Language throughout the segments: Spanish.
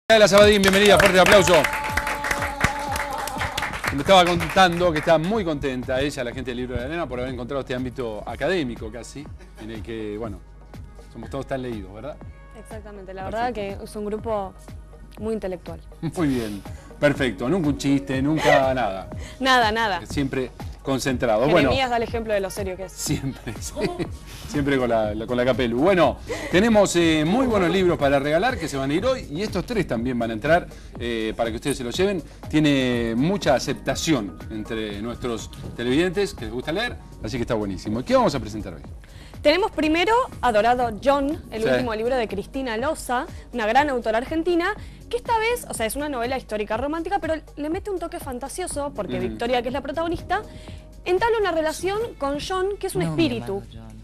Micaela Sabadín, bienvenida, fuerte aplauso. Me estaba contando que está muy contenta ella, la gente del Libro de la Arena, por haber encontrado este ámbito académico casi, en el que, bueno, somos todos tan leídos, ¿verdad? Exactamente, la verdad que es un grupo muy intelectual. Muy bien, perfecto, nunca un chiste, nunca nada. Nada. Siempre concentrado. Jeremías da el ejemplo de lo serio que es. Siempre, sí. Siempre con la Capelu. Bueno, tenemos muy buenos libros para regalar que se van a ir hoy y estos tres también van a entrar para que ustedes se los lleven. Tiene mucha aceptación entre nuestros televidentes que les gusta leer, así que está buenísimo. ¿Qué vamos a presentar hoy? Tenemos primero Adorado John, el último libro de Cristina Loza, una gran autora argentina, que esta vez, o sea, es una novela histórica romántica, pero le mete un toque fantasioso, porque Victoria, que es la protagonista, entabla una relación con John, que es un espíritu.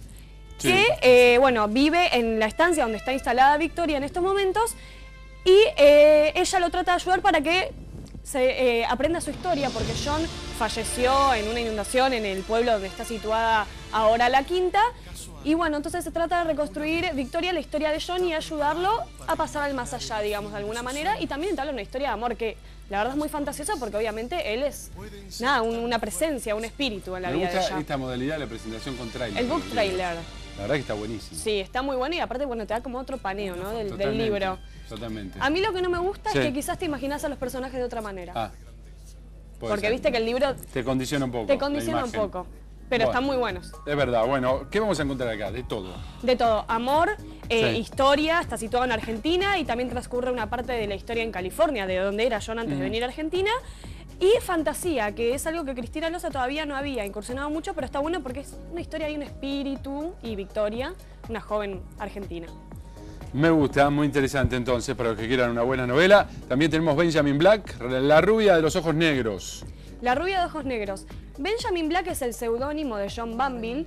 Que, bueno, vive en la estancia donde está instalada Victoria en estos momentos y ella lo trata de ayudar para que se aprenda su historia, porque John falleció en una inundación en el pueblo donde está situada ahora la Quinta. Y bueno, entonces se trata de reconstruir Victoria la historia de John y ayudarlo a pasar al más allá, digamos, de alguna manera. Y también entabla una historia de amor que la verdad es muy fantasiosa porque obviamente él es, nada, una presencia, un espíritu en la vida de ella. Me gusta esta modalidad de la presentación con trailer. El book trailer. La verdad que está buenísimo. Sí, está muy bueno y aparte, bueno, te da como otro paneo, ¿no? del libro. Totalmente. A mí lo que no me gusta es que quizás te imaginas a los personajes de otra manera. Porque viste que el libro te condiciona un poco. Te condiciona un poco. Pero están muy buenos. Es verdad. Bueno, ¿qué vamos a encontrar acá? De todo. De todo. Amor, historia, está situado en Argentina y también transcurre una parte de la historia en California, de donde era John antes de venir a Argentina. Y fantasía, que es algo que Cristina Loza todavía no había incursionado mucho, pero está bueno porque es una historia de un espíritu y Victoria, una joven argentina. Me gusta, muy interesante entonces, para los que quieran una buena novela. También tenemos Benjamin Black, La rubia de los ojos negros. La rubia de ojos negros. Benjamin Black es el seudónimo de John Banville,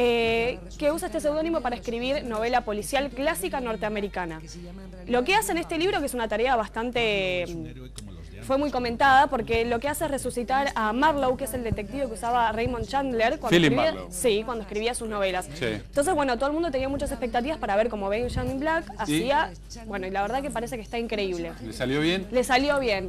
que usa este seudónimo para escribir novela policial clásica norteamericana. Lo que hace en este libro, que es una tarea bastante... fue muy comentada porque lo que hace es resucitar a Marlowe, que es el detective que usaba Raymond Chandler cuando escribía sus novelas. Entonces, bueno, todo el mundo tenía muchas expectativas para ver cómo Benjamin Black hacía, bueno, y la verdad que parece que está increíble. ¿Le salió bien? Le salió bien.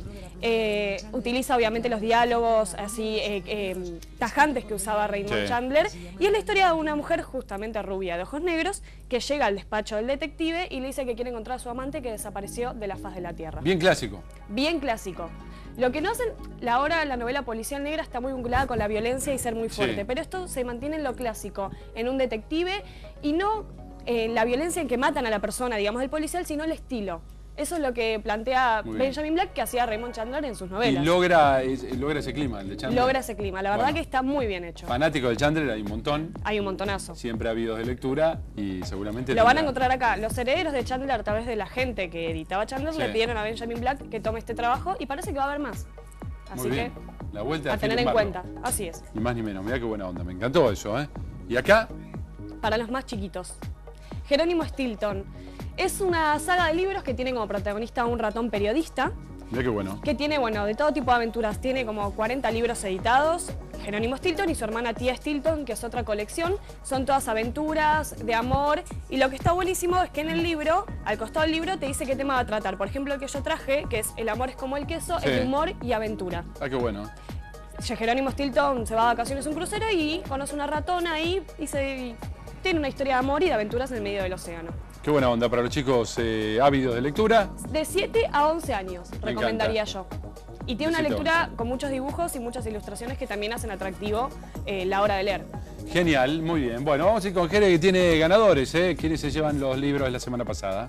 Utiliza obviamente los diálogos así tajantes que usaba Raymond Chandler, y es la historia de una mujer justamente rubia de ojos negros que llega al despacho del detective y le dice que quiere encontrar a su amante que desapareció de la faz de la tierra. Bien clásico. Bien clásico. Lo que no hacen, ahora la novela policial negra está muy vinculada con la violencia y ser muy fuerte, pero esto se mantiene en lo clásico, en un detective y no en la violencia en que matan a la persona, digamos, del policial, sino el estilo. Eso es lo que plantea Benjamin Black, que hacía Raymond Chandler en sus novelas. Y logra ese clima, el de Chandler. Logra ese clima, la verdad que está muy bien hecho. Fanático de Chandler hay un montón. Hay un montonazo. Siempre ha habido de lectura y seguramente... Lo van a encontrar acá. Los herederos de Chandler, a través de la gente que editaba Chandler, le pidieron a Benjamin Black que tome este trabajo y parece que va a haber más. Así que la vuelta a tener en cuenta. Así es. Ni más ni menos. Mirá qué buena onda. Me encantó eso, ¿eh? ¿Y acá? Para los más chiquitos. Jerónimo Stilton. Es una saga de libros que tiene como protagonista a un ratón periodista. Mirá qué bueno. Que tiene, bueno, de todo tipo de aventuras. Tiene como 40 libros editados. Jerónimo Stilton y su hermana Tía Stilton, que es otra colección. Son todas aventuras de amor. Y lo que está buenísimo es que en el libro, al costado del libro, te dice qué tema va a tratar. Por ejemplo, el que yo traje, que es El amor es como el queso, es de humor y aventura. Ah, qué bueno. Jerónimo Stilton se va de vacaciones a un crucero y conoce una ratona ahí y tiene una historia de amor y de aventuras en el medio del océano. Qué buena onda para los chicos ávidos de lectura. De 7 a 11 años, recomendaría yo. Y tiene una lectura con muchos dibujos y muchas ilustraciones que también hacen atractivo la hora de leer. Genial, muy bien. Bueno, vamos a ir con Jere, que tiene ganadores, ¿eh? ¿Quiénes se llevan los libros de la semana pasada?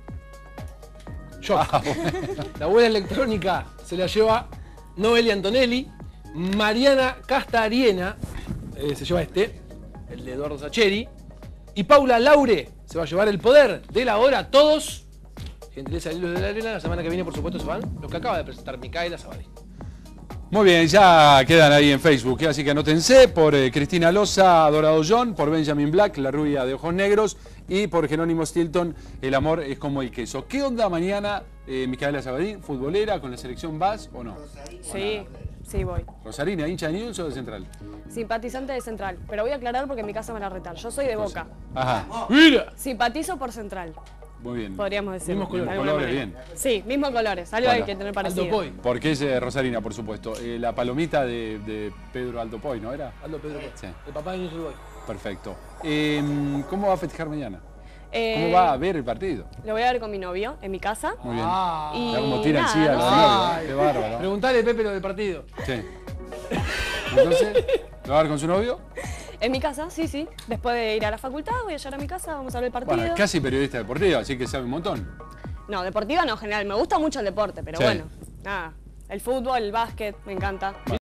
Yo. La abuela electrónica se la lleva Noelia Antonelli. Mariana Castariena se lleva el de Eduardo Sacheri. Y Paula Laure se va a llevar El poder de la hora. Todos, gentileza del Libro de la Arena. La semana que viene, por supuesto, se van los que acaba de presentar Micaela Sabadín. Muy bien, ya quedan ahí en Facebook, así que anótense por Cristina Loza, Adorado John, por Benjamin Black, La rubia de ojos negros, y por Jerónimo Stilton, El amor es como el queso. ¿Qué onda mañana, Micaela Sabadín? ¿Futbolera con la selección vas o no? Sí. Sí, voy. ¿Rosarina, hincha de Newell's o de Central? Simpatizante de Central, pero voy a aclarar porque en mi casa me la retan. Yo soy de Boca. Ajá. ¡Mira! Simpatizo por Central. Muy bien. podríamos decir. Mismos colores. de alguna Colores, manera. bien. Sí, mismos colores, algo Bueno. hay que tener Aldo parecido. Poy. Porque es rosarina, por supuesto. La palomita de Pedro Aldo Poy, ¿no era? Aldo Pedro Poy. Sí. El papá de Newell's Old Boys. Perfecto. ¿Cómo va a festejar mañana? Eh, ¿Cómo va a ver el partido? Lo voy a ver con mi novio en mi casa. Muy bien. Ah. Y Ya como tiran nada, sí a no los sé. novios, ¿eh? Qué bárbaro. Preguntale, Pepe, lo del partido. Sí. Entonces, ¿lo va a ver con su novio? En mi casa, sí, sí. Después de ir a la facultad, voy a llegar a mi casa, vamos a ver el partido. Bueno, es casi periodista deportivo, así que sabe un montón. No, deportiva no, general. Me gusta mucho el deporte, pero Sí. bueno, nada. El fútbol, el básquet, me encanta.